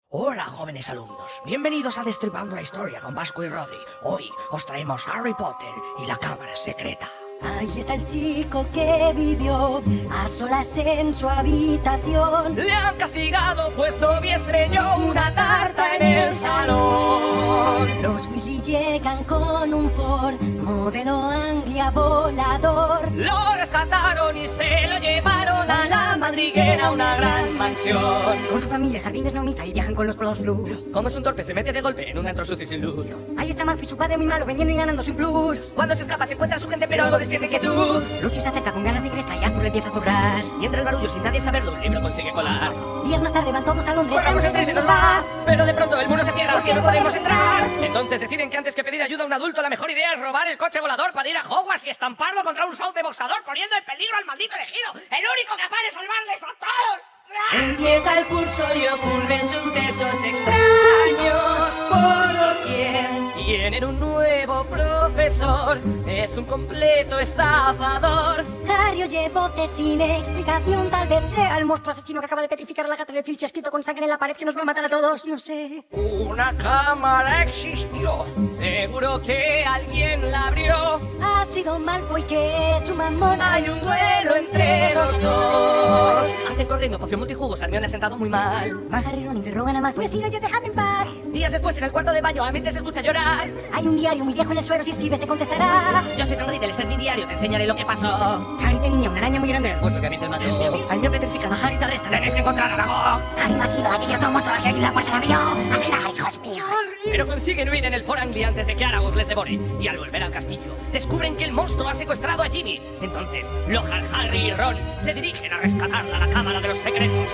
Hola, jóvenes alumnos. Bienvenidos a Destripando la Historia con Vasco y Rodri. Hoy os traemos Harry Potter y la Cámara Secreta. Ahí está el chico que vivió a solas en su habitación. Le han castigado pues Dobby estrelló una tarta en el salón. Los Weasley llegan con un Ford modelo Anglia volador. Lo rescataron y se lo llevaron a la madriguera, una gran mansión. Con su familia, jardines Nomita y viajan con los polos flu. Como es un torpe, se mete de golpe en un antro sucio y sin luz. Ahí está Malfoy, su padre muy malo, vendiendo y ganando sin plus. Cuando se escapa se encuentra a su gente, pero algo despierta inquietud. Lucio se acerca con ganas de Gresca y Arthur le empieza a zurrar. Y entre el barullo, sin nadie saberlo, un libro consigue colar. Días más tarde van todos a Londres. ¡Corramos entre y se nos va! Pero de pronto el muro se cierra porque no podemos entrar. Entonces deciden que antes que pedir ayuda a un adulto, la mejor idea es robar el coche volador para ir a Hogwarts y estamparlo contra un sauce boxador, poniendo en peligro al maldito elegido, el único capaz de salvarles a todos. Empieza el curso y ocurren sucesos extraños por doquier. Tienen un nuevo profesor, es un completo estafador. Harry oye voces sin explicación, tal vez sea el monstruo asesino que acaba de petrificar a la gata de Filch escrito con sangre en la pared que nos va a matar a todos, no sé. Una cámara existió, seguro que alguien la abrió. Ha sido Malfoy que es un mamón. Hay un duelo entre los dos. Hacen corriendo poción multijugos, Hermione ha sentado muy mal. Van Harry y Ron interrogan a Malfoy. He sido yo, déjame en paz. Días después, en el cuarto de baño, Amy se escucha llorar. Hay un diario muy viejo en el suelo, si escribes te contestará. Yo soy Tom Riddle, este es mi diario, te enseñaré lo que pasó. Harry tenía una araña muy grande en el Monstruo que habita el mató. Hermione petrificada, Harry te arresta. Tenéis que encontrar a Aragog. Harry no ha sido, allí hay otro monstruo al que alguien la puerta la vio. A cenar, hijos míos. Pero consiguen huir en el Ford Anglia antes de que Aragog les devore. Y al volver al castillo, descubren que el monstruo ha secuestrado a Ginny. Entonces, Lockhart, Harry y Ron se dirigen a rescatarla a la Cámara de los Secretos.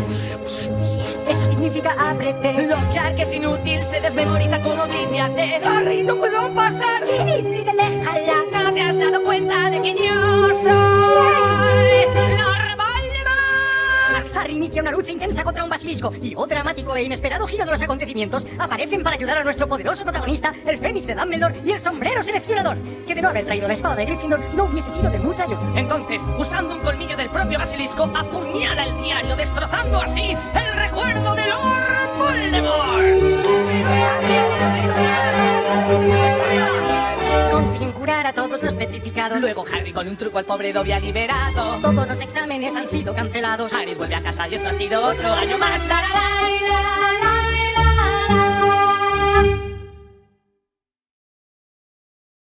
Eso significa ábrete. Lockhart, que es inútil, se desmemoriza con Olvídate. Harry, no puedo pasar. Ginny, Riddle, déjala. ¿No te has dado cuenta de que yo soy Lord Voldemort? Harry inicia una lucha intensa contra un basilisco y un dramático e inesperado giro de los acontecimientos aparecen para ayudar a nuestro poderoso protagonista, el Fénix de Dumbledore y el sombrero seleccionador, que de no haber traído la espada de Gryffindor no hubiese sido de mucha ayuda. Entonces, usando un colmillo del propio basilisco, apuñala el diario, destrozando así el recuerdo de Lord Voldemort. Consiguen curar a todos los petrificados. Luego Harry con un truco al pobre Dobby ha liberado. Todos los exámenes han sido cancelados. Harry vuelve a casa y esto ha sido otro año más. La, la, la, la, la.